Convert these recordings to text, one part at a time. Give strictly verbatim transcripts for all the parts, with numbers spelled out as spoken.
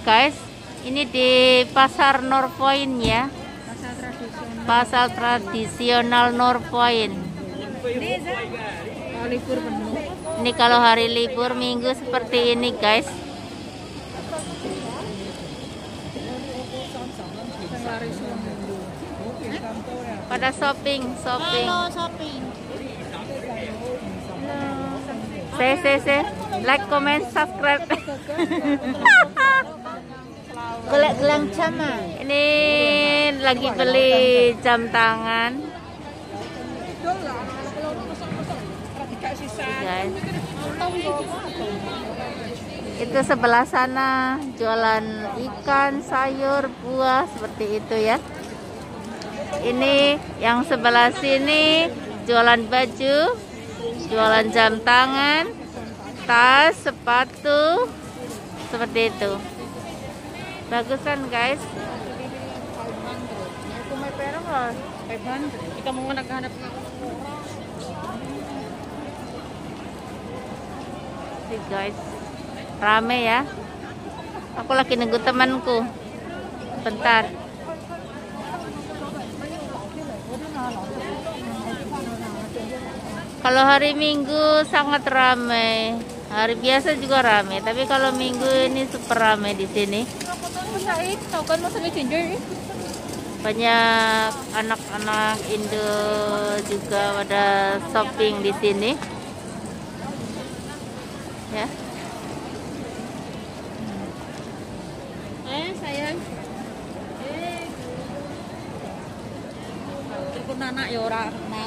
guys. Ini di Pasar Norpoint ya. Pasar tradisional. Pasar tradisional Norpoint. Kalau libur penuh. Ini kalau hari libur minggu seperti ini guys. Pada shopping, shopping. Halo shopping. Say, say, say. Like, comment, subscribe. Golek gelang jam ah. Ini lagi beli jam tangan. Guys. Itu sebelah sana jualan ikan, sayur, buah seperti itu ya. Ini yang sebelah sini jualan baju, jualan jam tangan, tas, sepatu seperti itu. Bagus kan guys? Si guys, rame ya. Aku lagi nunggu temanku. Bentar. Kalau hari Minggu sangat ramai. Hari biasa juga ramai, tapi kalau Minggu ini super ramai di sini. Banyak anak-anak Indo juga pada shopping di sini. Ya. Eh sayang. Eh. Telepon anak ya ora kena.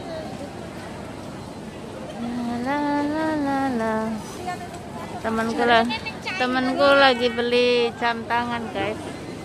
La la la la. Temanku lah, temanku lagi beli jam tangan guys.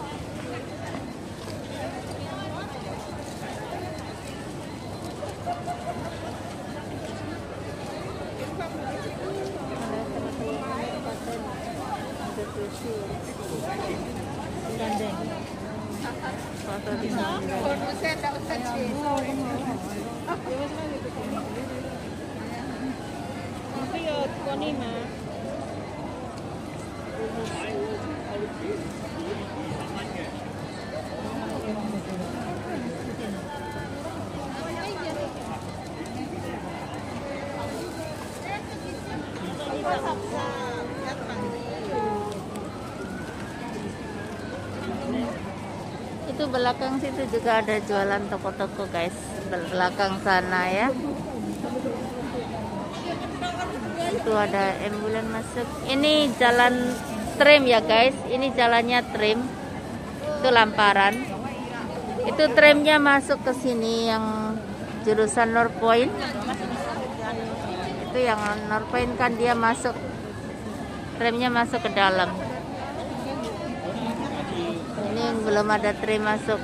Itu belakang situ juga ada jualan toko-toko guys, belakang sana ya. Itu ada ambulan masuk. Ini jalan tram ya guys, ini jalannya tram. Itu Lamparan. Itu tramnya masuk ke sini yang jurusan Norpoint. Itu yang Norpoint kan dia masuk, tramnya masuk ke dalam. Ini belum ada tram masuk.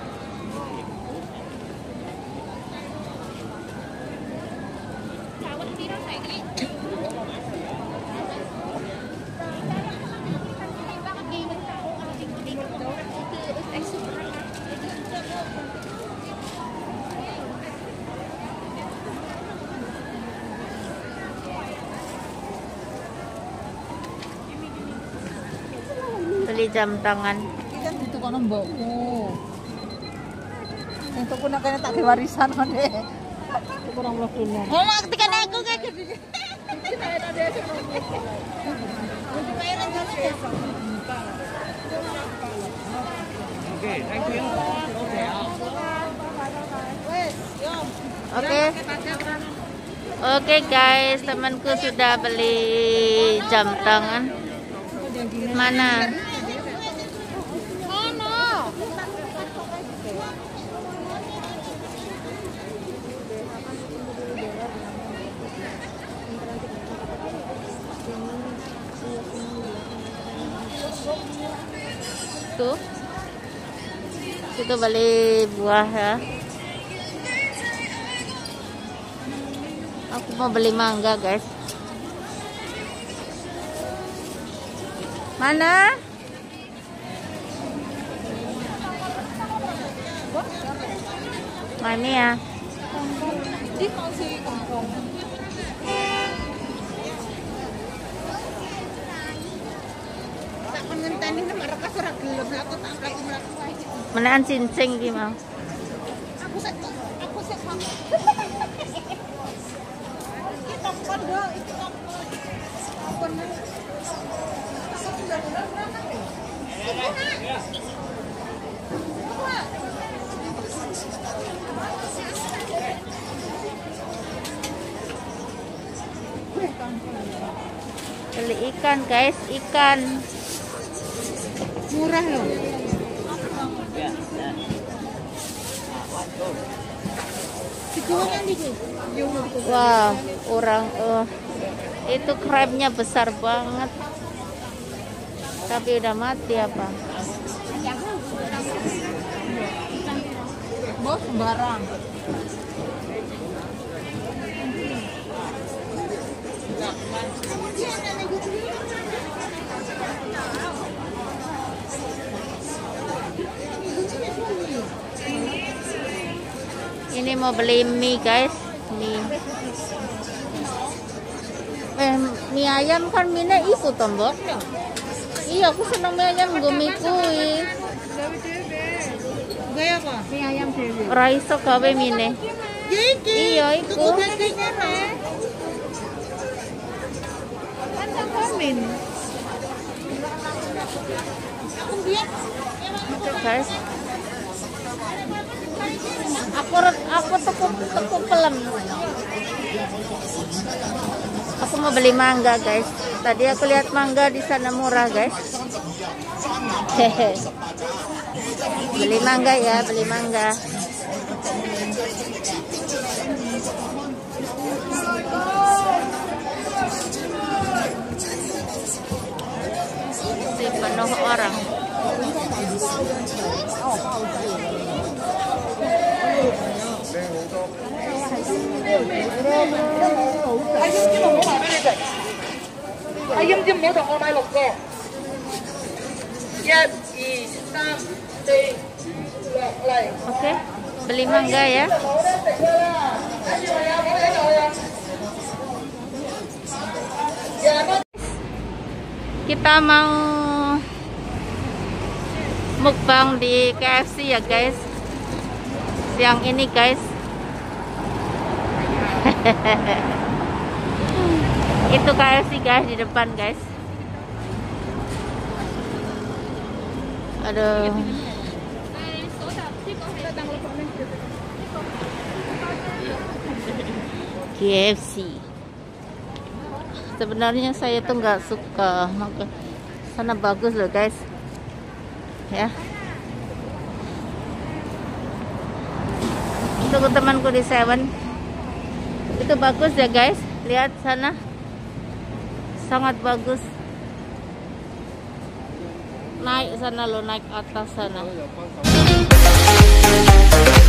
Beli jam tangan. Itu kono mbokku. Yang tuku nak kene tak diwarisan ngene. Kurang mlekune. Lah ketika aku kayak gitu. Oke, thank you. Oke. Oke guys, temanku sudah beli jam tangan. Mana? Tuh. Kita beli buah ya. Aku mau beli mangga guys. Mana? Mana ya? Tak tani nama rekas ora gelem aku tak mlaku mlaku ae. Menahan cincing iki mau. Aku sek aku sek. Kita kondo iki apa nih? Beli ikan guys, ikan Murah loh. Wah, orang uh, itu crabnya besar banget. Tapi udah mati apa? Bos sembarang. Ini mau beli mie guys, mie. Eh, mie ayam kan mie iku tombok. Iya, aku seneng mie ayam nggo mie kuwi. Gaya apa? Mie ayam dhewe. Ora iso gawe mie. Ya iki. Iya, iku. Tuku dagingnya meh. Kan tak komen. Aku biar Guys. Aku aku tuku tuku pelem. Aku mau beli mangga guys. Tadi aku lihat mangga di sana murah guys. Hehe. Beli mangga ya, beli mangga. Si penuh orang. Ayam chim mỗi thằng hôm nay lục rồi. Một, hai, ba, bốn, Oke, beli mangga ya. Kita mau mukbang di K F C ya guys. Siang ini guys. Itu K F C guys di depan guys. Aduh. K F C. Sebenarnya saya tuh nggak suka makan sana, bagus loh guys. Ya. Itu temanku di Seven. Itu bagus ya guys. Lihat sana. Sangat bagus. Naik sana lo, naik atas sana.